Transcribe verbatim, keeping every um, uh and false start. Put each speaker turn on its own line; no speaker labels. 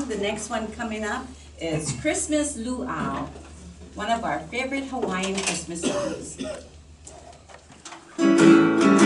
song. The next one coming up is Christmas Luau, one of our favorite Hawaiian Christmas songs.